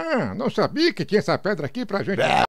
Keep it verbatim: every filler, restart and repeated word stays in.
Ah, não sabia que tinha essa pedra aqui pra gente.